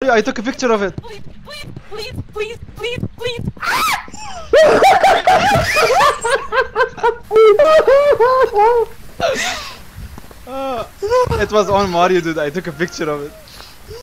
you, I took a picture of it. Please. It was on Mario, dude. I took a picture of it.